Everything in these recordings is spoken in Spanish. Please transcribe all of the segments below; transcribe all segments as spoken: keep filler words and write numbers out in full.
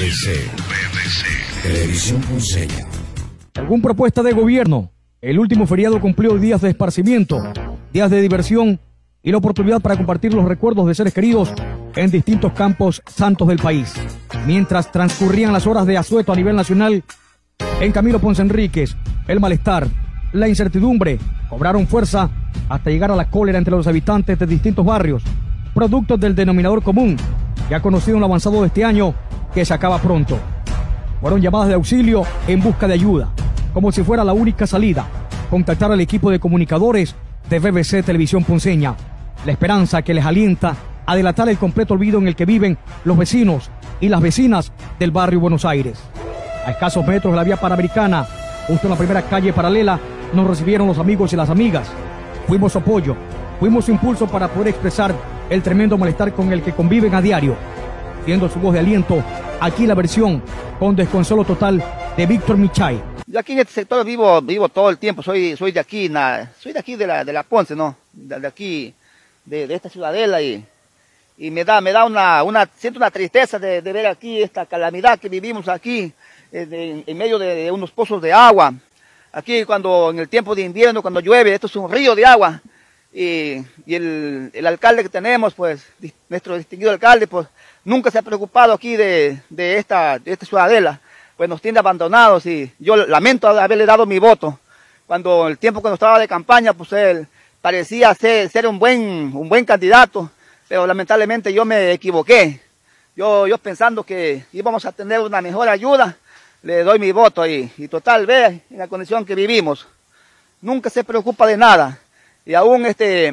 V C, Televisión Ponceña. Según propuesta de gobierno, el último feriado cumplió días de esparcimiento, días de diversión y la oportunidad para compartir los recuerdos de seres queridos en distintos campos santos del país. Mientras transcurrían las horas de asueto a nivel nacional, en Camilo Ponce Enríquez, el malestar, la incertidumbre cobraron fuerza hasta llegar a la cólera entre los habitantes de distintos barrios, productos del denominador común, ya conocido en lo avanzado de este año, que se acaba pronto. Fueron llamadas de auxilio en busca de ayuda, como si fuera la única salida, contactar al equipo de comunicadores de B B C Televisión Ponceña, la esperanza que les alienta a delatar el completo olvido en el que viven los vecinos y las vecinas del barrio Buenos Aires. A escasos metros de la vía Panamericana, justo en la primera calle paralela, nos recibieron los amigos y las amigas. Fuimos su apoyo, fuimos su impulso para poder expresar el tremendo malestar con el que conviven a diario. Siendo su voz de aliento, aquí la versión con desconsuelo total de Víctor Michay. Yo aquí en este sector vivo, vivo todo el tiempo, soy, soy de aquí, na, soy de aquí de la, de la Ponce, ¿no? De, de aquí, de, de esta ciudadela y, y me da, me da una, una, siento una tristeza de, de ver aquí esta calamidad que vivimos aquí, eh, de, en medio de, de unos pozos de agua. Aquí cuando, en el tiempo de invierno, cuando llueve, esto es un río de agua. Y, y el, el alcalde que tenemos, pues, nuestro distinguido alcalde, pues, nunca se ha preocupado aquí de, de, esta, de esta ciudadela. Pues nos tiene abandonados y yo lamento haberle dado mi voto. Cuando el tiempo cuando estaba de campaña, pues él parecía ser, ser un buen, un buen candidato, pero lamentablemente yo me equivoqué. Yo, yo pensando que íbamos a tener una mejor ayuda, le doy mi voto y, y total, ve en la condición que vivimos. Nunca se preocupa de nada. Y aún este,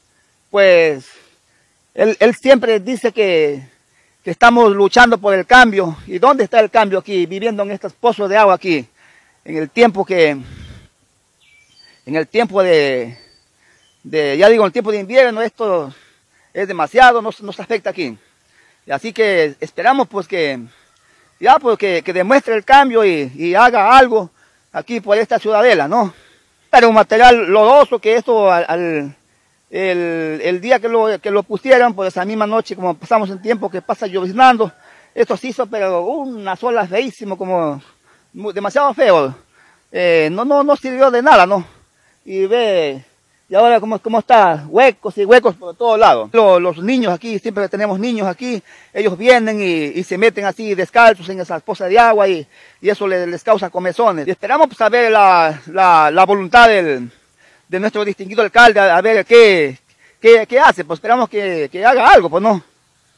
pues, él, él siempre dice que, que estamos luchando por el cambio. ¿Y dónde está el cambio aquí, viviendo en estos pozos de agua aquí? En el tiempo que, en el tiempo de, de ya digo, en el tiempo de invierno, esto es demasiado, nos, nos afecta aquí. Y así que esperamos pues que, ya pues que, que demuestre el cambio y, y haga algo aquí por esta ciudadela, ¿no? Era un material lodoso que esto al, al el, el día que lo, que lo pusieron, pues esa misma noche, como pasamos en tiempo que pasa lloviznando, esto se hizo pero unas olas feísimo, como muy, demasiado feo. Eh, no, no, no sirvió de nada, ¿no? Y ve, y ahora cómo, cómo está, huecos y huecos por todos lados. Los, los niños aquí, siempre tenemos niños aquí, ellos vienen y, y se meten así descalzos en esas pozas de agua y, y eso les, les causa comezones. Y esperamos pues, saber la, la, la voluntad del, de nuestro distinguido alcalde, a, a ver qué, qué, qué hace, pues esperamos que, que haga algo, pues no.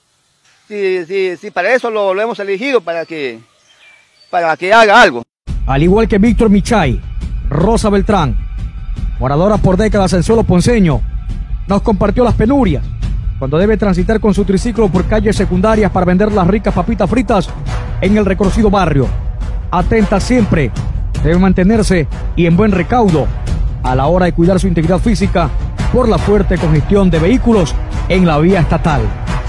Sí, sí, sí, para eso lo, lo hemos elegido, para que, para que haga algo. Al igual que Víctor Michay, Rosa Beltrán, moradora por décadas en suelo ponceño, nos compartió las penurias cuando debe transitar con su triciclo por calles secundarias para vender las ricas papitas fritas en el reconocido barrio. Atenta siempre, debe mantenerse y en buen recaudo a la hora de cuidar su integridad física por la fuerte congestión de vehículos en la vía estatal.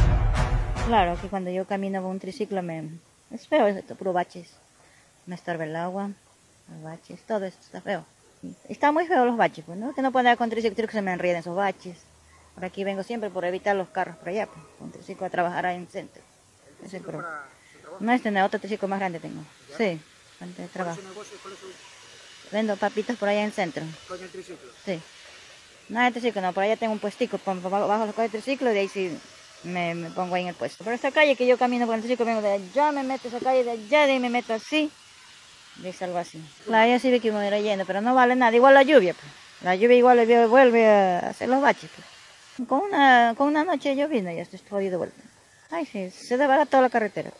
Claro, que cuando yo camino con un triciclo me, es feo, es puro baches. Me estorba el agua, los baches, todo esto está feo. Está muy feo los baches, pues, ¿no? Que no puedo andar con triciclo que se me enreden esos baches. Por aquí vengo siempre por evitar los carros por allá, pues, con triciclo a trabajar ahí en el centro. ¿El triciclo para su trabajo? No, este no, otro triciclo más grande tengo. ¿Ya? Sí, de trabajo. ¿Cuál es su negocio? ¿Cuál es su...? Vendo papitas por allá en el centro. ¿Con el triciclo? Sí. No, el triciclo no, por allá tengo un puestico, bajo los del triciclo y de ahí sí me, me pongo ahí en el puesto. Por esta calle que yo camino por el triciclo, vengo de allá, me meto a esa calle de allá, de ahí me meto así. Es algo así. Claro, ya sí vi que me irá yendo, pero no vale nada. Igual la lluvia, pues. La lluvia igual vuelve a hacer los baches, pues. Con una, con una noche de lluvia ya estoy jodido de vuelta. Ay, sí, se desbarata toda la carretera.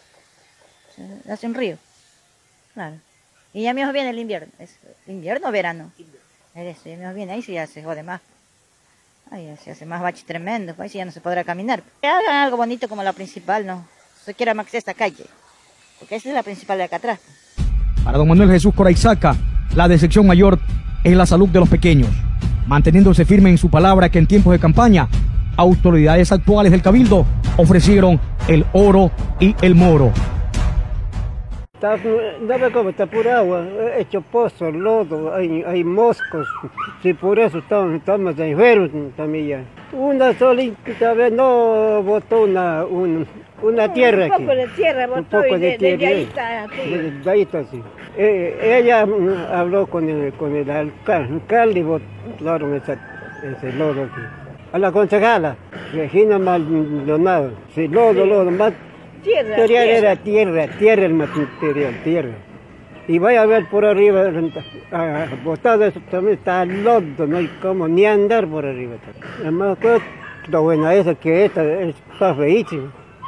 Se hace un río. Claro. Y ya mismo viene el invierno. ¿Es invierno o verano? Invierno. Eso, ya mismo viene, ahí sí ya se jode más. Ahí ya se hace más baches tremendos, pues ahí sí ya no se podrá caminar. Que hagan algo bonito como la principal, no. Se quiera más que esta calle. Porque esta es la principal de acá atrás. Para don Manuel Jesús Coraizaca, la decepción mayor es la salud de los pequeños, manteniéndose firme en su palabra que en tiempos de campaña, autoridades actuales del Cabildo ofrecieron el oro y el moro. Está, no ve cómo está pura agua, hecho pozo, lodo, hay, hay moscos, sí, por eso estamos, estamos enfermos también ya. Una solita vez no botó una, un, una tierra aquí. Un poco de tierra botó, un poco y de, de, tierra, de ahí está. de, de ahí está, sí. Eh, ella habló con el, con el alcalde y botaron esa, ese lodo aquí. A la concejala, Regina Maldonado, sí, lodo, lodo, más. Tierra, material tierra. era tierra, tierra el material, tierra. Y vaya a ver por arriba, ah, botado eso también está lodo, no hay como ni andar por arriba. Además, lo bueno es que esta está feísima.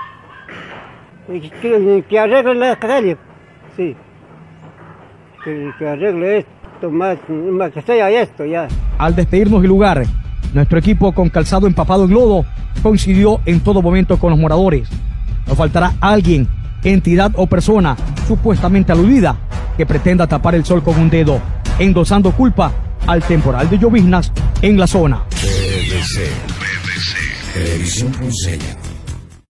Que, que arregle la calle, sí. Que, que arregle esto, más, más que sea esto ya. Al despedirnos del lugar, nuestro equipo con calzado empapado en lodo coincidió en todo momento con los moradores. No faltará alguien, entidad o persona supuestamente aludida que pretenda tapar el sol con un dedo, endosando culpa al temporal de lloviznas en la zona. T V C, Televisión Ponceña.